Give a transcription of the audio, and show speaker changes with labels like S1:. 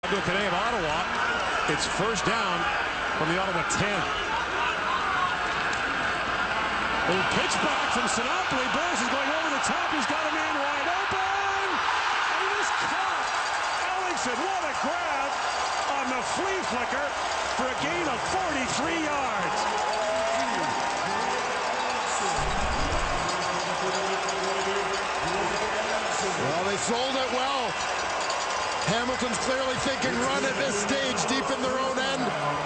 S1: Today of Ottawa, it's first down from the Ottawa 10. Little pitch back from Sinopoli. Burris is going over the top. He's got a man wide open. And he is caught. Ellingson, what a grab on the flea-flicker for a gain of 43 yards.
S2: Well, they sold it well. Hamilton's clearly thinking run at this stage deep in their own end.